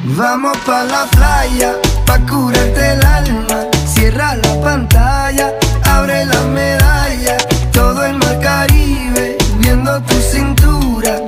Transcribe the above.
Vamos pa' la playa, pa' curarte el alma. Cierra la pantalla, abre la